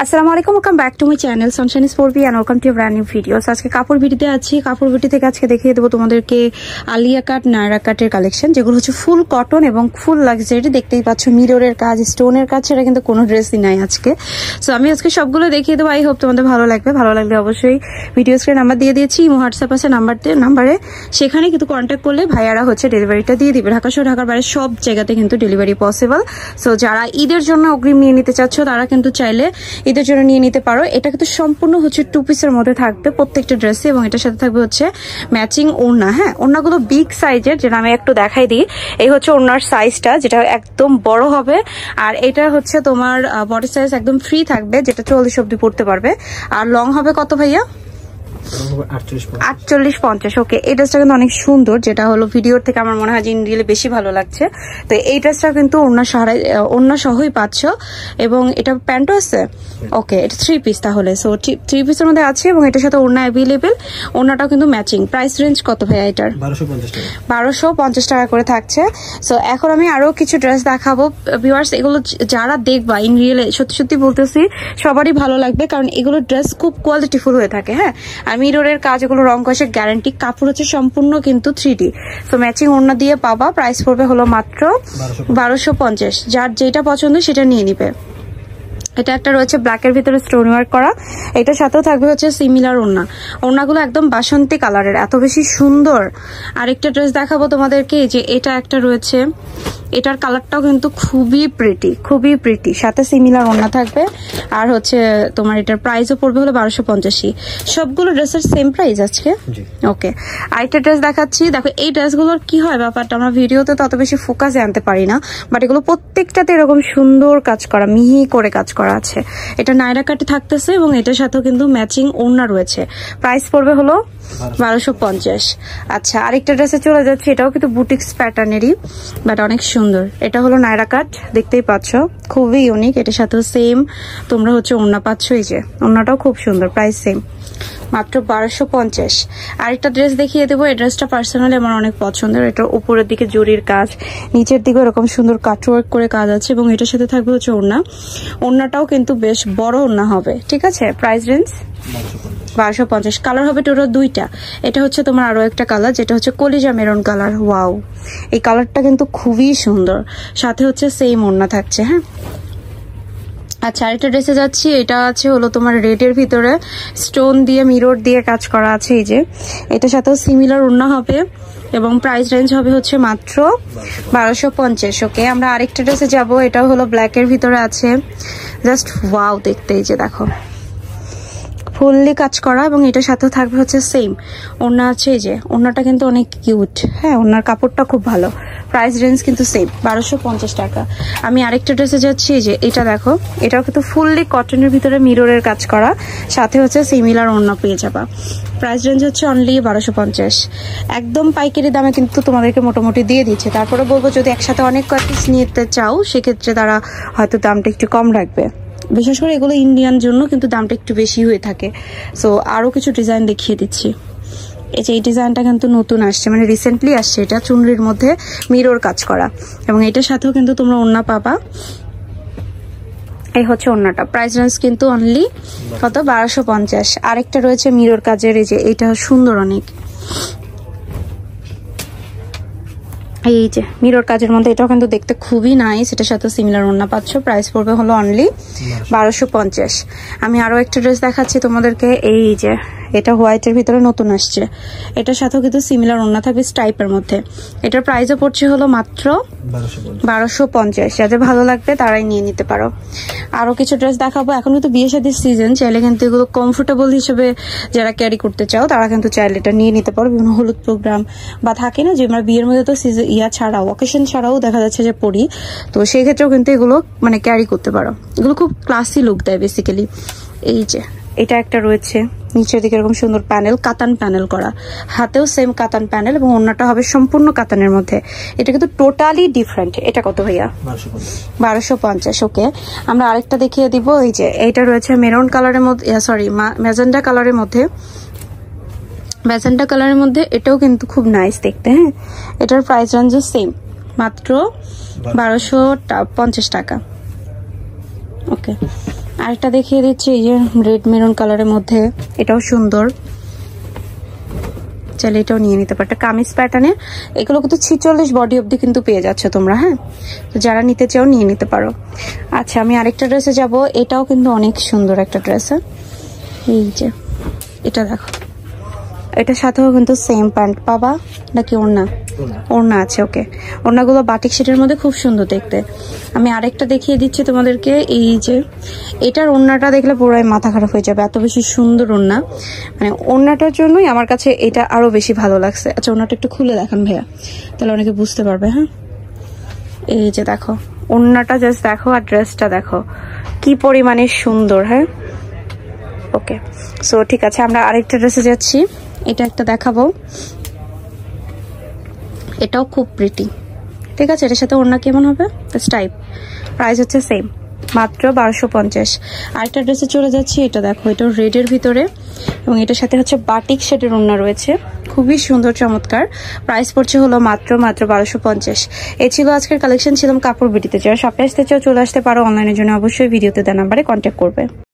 আসসালামু আলাইকুম, welcome back to my channel Sunshine Sporty and welcome to brand new videos. আজকে কাপড় ভিডিওতে আছি। কাপড় ভিডিও থেকে আজকে দেখিয়ে দেবো তোমাদেরকে আলিয়া কাট, নায়রা কাটের কালেকশন, যেগুলো হচ্ছে ফুল কটন এবং ফুল লাক্সারি। দেখতেই পাচ্ছ মিররের কাজ, স্টোনের কাজ ছাড়া কিন্তু কোনো ড্রেসই নাই আজকে। সো আমি আজকে সবগুলো দেখিয়ে দেবো। আই হোপ তোমাদের ভালো লাগবে। ভালো লাগলে অবশ্যই ভিডিও স্ক্রিনে নাম্বার দিয়ে দিয়েছি, হোয়াটসঅ্যাপ আছে নাম্বারে, সেখানে কিন্তু কন্ট্যাক্ট করলে ভাইয়ারা হচ্ছে ডেলিভারিটা দিয়ে দিবে। ঢাকা সহ ঢাকার বাইরে সব জায়গাতে কিন্তু ডেলিভারি পসিবল। সো যারা ঈদের জন্য অগ্রিম নিয়ে নিতে চাচ্ছ তারা কিন্তু চাইলে ঈদের জন্য নিয়ে নিতে পারো। এটা কিন্তু সম্পূর্ণ হচ্ছে 2 পিসের মধ্যে থাকবে প্রত্যেকটা ড্রেসে, এবং এটার সাথে থাকবে হচ্ছে ম্যাচিং ওড়না। হ্যাঁ, ওড়নাগুলো বিগ সাইজের, যেটা আমি একটু দেখাই দিই। এই হচ্ছে ওড়নার সাইজটা, যেটা একদম বড় হবে। আর এটা হচ্ছে তোমার বডি সাইজ একদম ফ্রি থাকবে, যেটা 40 অব্দি পড়তে পারবে। আর লং হবে কত ভাইয়া? 48-50। ওকে, এই ড্রেসটা কিন্তু অনেক সুন্দর, যেটা হলো ভিডিওর থেকে আমার মনে হয় যে ইন রিয়েলে বেশি ভালো লাগছে। তো এই ড্রেসটা কিন্তু ওড়না সহই পাচ্ছ, এবং এটা প্যান্টও আছে। ওকে, এটা 3 পিস তাহলে। সো 3 পিসের মধ্যে আছে, এবং এটার সাথে ওড়না অ্যাভেলেবেল। ওড়নাটাও কিন্তু ম্যাচিং। প্রাইস রেঞ্জ কত ভাইয়া এটার? 1250 টাকা করে থাকছে। সো এখন আমি আরো কিছু ড্রেস দেখাবো ভিউয়ার্স। এগুলো যারা দেখবা ইন রিয়েলে সত্যি সত্যি বলতেছি সবারই ভালো লাগবে, কারণ এগুলো ড্রেস খুব কোয়ালিটিফুল হয়ে থাকে। হ্যাঁ, আর মিররের কাজ, এগুলো রং কষে গ্যারান্টি। কাপড় হচ্ছে সম্পূর্ণ কিন্তু 3D। সো ম্যাচিং ওড়না দিয়ে পাবা। প্রাইস পড়বে হলো মাত্র 1250। যার যেটা পছন্দ সেটা নিয়ে নিবে। এটা একটা রয়েছে ব্ল্যাকের ভিতরে স্টোন ওয়ার্ক করা। এটার সাথেও থাকবে হচ্ছে সিমিলার ওড়না। ওড়নাগুলো একদম বাসন্তী কালারের, এত বেশি সুন্দর। আরেকটা ড্রেস দেখাবো তোমাদেরকে, যে এটা একটা রয়েছে। এটার কালারটাও কিন্তু খুবই প্রিটি, সাথে সিমিলার ওড়না থাকবে। আর হচ্ছে তোমার এটার প্রাইসও পড়বে হলো 1250। সবগুলো ড্রেসের সেম প্রাইস আজকে। ওকে, আরেকটা ড্রেস দেখাচ্ছি। দেখো এই ড্রেসগুলোর কি হয় ব্যাপারটা, আমরা ভিডিওতে তত বেশি ফোকাসে আনতে পারি না, বাট এগুলো প্রত্যেকটাতে এরকম সুন্দর কাজ করা, মিহি করে কাজ করা আছে। এটা নায়রা কাটে থাকতেছে, এবং এটার সাথেও কিন্তু ম্যাচিং ওড়না রয়েছে। প্রাইস পড়বে হলো 1250। আচ্ছা, আরেকটা ড্রেসে চলে যাচ্ছে। এটাও কিন্তু বুটিক্স প্যাটার্নেরই, বাট অনেক সুন্দর। এটা হলো নায়রা কাট, দেখতেই পাচ্ছ, খুবই ইউনিক। এটার সাথেও সেম তোমরা হচ্ছে ওড়না পাচ্ছ। এই যে ওড়নাটাও খুব সুন্দর, প্রাইস সেম, মাত্র 1250। আরেকটা ড্রেস দেখিয়ে দেবো। এই ড্রেসটা পার্সোনালি আমার অনেক পছন্দের। এটার উপরের দিকে জরির কাজ, নিচের দিকে এরকম সুন্দর কাটওয়ার্ক করে কাজ আছে, এবং এটার সাথে থাকবে হচ্ছে ওড়নাটাও কিন্তু বেশ বড় ওড়না হবে। ঠিক আছে, প্রাইস রেঞ্জ 1250। কালার হবে টোটাল 2টা। এটা হচ্ছে তোমার আরো একটা কালার, যেটা হচ্ছে কলিজা মেরুন কালার। ওয়াও, এই কালারটা কিন্তু খুবই সুন্দর। সাথে হচ্ছে সেম ওড়না থাকছে। হ্যাঁ, আচ্ছা, আরেকটা ড্রেসে যাচ্ছি। এটা আছে হলো তোমার রেডের ভিতরে স্টোন দিয়ে মিরর দিয়ে কাজ করা আছে। এই যে এটার সাথেও সিমিলার ওড়না হবে, এবং প্রাইস রেঞ্জ হবে হচ্ছে মাত্র 1250। ওকে, আমরা আরেকটা ড্রেসে যাব। এটাও হলো ব্ল্যাকের ভিতরে আছে। জাস্ট ওয়াও দেখতে। এই যে দেখো, ফুললি কাজ করা, এবং এটার সাথেও থাকবে হচ্ছে সেম ওড়না আছে। এই যে ওড়নাটা কিন্তু অনেক কিউট। হ্যাঁ, ওড়নার কাপড়টা খুব ভালো। প্রাইস রেঞ্জ কিন্তু সেম 1250 টাকা। আমি আরেকটা ড্রেসে যাচ্ছি। এই যে এটা দেখো, এটাও কিন্তু ফুললি কটনের ভিতরে মিররের কাজ করা, সাথে হচ্ছে সিমিলার ওড়না পেয়ে যাবা। প্রাইস রেঞ্জ হচ্ছে অনলি 1250। একদম পাইকারি দামে কিন্তু তোমাদেরকে মোটামুটি দিয়ে দিচ্ছে। তারপরে বলবো যদি একসাথে অনেক কয়েক পিস নিতে চাও, সেক্ষেত্রে তারা হয়তো দামটা একটু কম রাখবে। বিশেষ করে এগুলো ইন্ডিয়ান জন্য কিন্তু দামটা একটু বেশি হয়ে থাকে। সো আরো কিছু ডিজাইন দেখিয়ে দিচ্ছি। এই যে এই ডিজাইনটা কিন্তু নতুন আসছে, মানে রিসেন্টলি আসছে। এটা চুনরির মধ্যে মিরর কাজ করা, এবং এটার সাথেও কিন্তু তোমরা ওড়না পাবা। এই হচ্ছে ওড়নাটা। প্রাইস রেঞ্জ কিন্তু অনলি কত? 1250। আরেকটা রয়েছে মিরর কাজের। এই যে এটা সুন্দর অনেক। এই যে মিরর কাজের মধ্যে, এটাও কিন্তু দেখতে খুবই নাইস। এটার সাথে সিমিলার ওড়না পাচ্ছ। প্রাইস পড়বে হলো অনলি 1250। আমি আরো একটা ড্রেস দেখাচ্ছি তোমাদেরকে। এই যে এটা হোয়াইটের ভিতরে নতুন আসছে। এটার সাথেও কিন্তু সিমিলার ওড়না থাকবে স্টাইপের মধ্যে। এটার প্রাইসও পড়ছে হলো মাত্র 1250। যাদের ভালো লাগবে তারাই নিয়ে নিতে পারো। আরো কিছু ড্রেস দেখাবো। এখন কিন্তু বিয়ে শাদীর সিজন, চাইলে কিন্তু এগুলো কমফোর্টেবল হিসেবে যারা ক্যারি করতে চাও তারা কিন্তু চাইলে এটা নিয়ে নিতে পারো। বিভিন্ন হলুদ প্রোগ্রাম বা থাকে না, যে আমরা বিয়ের মধ্যে তো ছাড়াও, অকেশন ছাড়াও দেখা যাচ্ছে যে পরি, তো সেই ক্ষেত্রেও কিন্তু এগুলো মানে ক্যারি করতে পারো। এগুলো খুব ক্লাসি লুক দেয় বেসিক্যালি। এই যে এটা একটা রয়েছে, নিচের দিকে এরকম সুন্দর প্যানেল, কাতান প্যানেল করা, হাতেও সেম কাতান প্যানেল, এবং ওড়নাটা হবে সম্পূর্ণ কাতানের মধ্যে। এটা কিন্তু টোটালি ডিফারেন্ট। এটা কত ভাইয়া? 1250। ওকে, আমরা আরেকটা দেখিয়ে দিব। এই যে এইটা রয়েছে মেরুন কালারের মধ্যে, সরি ম্যাজেন্ডা কালারের মধ্যে। ম্যাজেন্টা কালারের মধ্যে এটাও কিন্তু খুব নাইস দেখতে। হ্যাঁ, এটার প্রাইস রেঞ্জ সেম, মাত্র 1250 টাকা। ওকে, আরেকটা দেখিয়ে দিচ্ছি, এই যে রেড মেরুন কালারের মধ্যে, এটাও সুন্দর, চাইলে এটাও নিয়ে নিতে পারো। কামিজ প্যাটার্নে এগুলো কিন্তু 46 বডি অবধি কিন্তু পেয়ে যাচ্ছ তোমরা। হ্যাঁ, তো যারা নিতে চাও নিয়ে নিতে পারো। আচ্ছা, আমি আরেকটা ড্রেসে যাব, এটাও কিন্তু অনেক সুন্দর একটা ড্রেস। এই যে এটা দেখো, এটার সাথেও কিন্তু সেম প্যান্ট পাবা নাকি ওড়না? ওড়না আছে। ওকে, ওড়নাগুলো বাটিক শেডের মধ্যে খুব সুন্দর দেখতে। আমি আরেকটা দেখিয়ে দিচ্ছি তোমাদেরকে, এই যে এটার ওড়নাটা দেখলে পুরোই মাথা খারাপ হয়ে যাবে, এত বেশি সুন্দর ওড়না। মানে ওড়নাটার জন্যই আমার কাছে এটা আরো বেশি ভালো লাগছে। আচ্ছা, ওড়নাটা একটু খুলে দেখান ভাইয়া, তাহলে অনেকে বুঝতে পারবে। হ্যাঁ, এই যে দেখো ওড়নাটা, জাস্ট দেখো, আর ড্রেসটা দেখো কি পরিমাণে সুন্দর। হ্যাঁ, ওকে, সো ঠিক আছে, আমরা আরেকটা ড্রেসে যাচ্ছি। এটা একটা দেখাবো, এটাও খুব প্রিটি। ঠিক আছে, এটার সাথে ওড়না কেমন হবে? স্টাইপ। প্রাইস হচ্ছে সেম, মাত্র 1250। আরেকটা ড্রেসে চলে যাচ্ছি, এটা দেখো, এটা রেডের ভিতরে এবং এটার সাথে হচ্ছে বাটিক শেডের ওড়না রয়েছে, খুবই সুন্দর চমৎকার। প্রাইস পড়ছে হলো মাত্র 1250। এই ছিল আজকের কালেকশন। ছিলাম কাপড় বিটিতে। যারা শপে আসতে চাও চলে আসতে পারো, অনলাইনের জন্য অবশ্যই ভিডিওতে দেওয়া নাম্বারে কন্ট্যাক্ট করবে।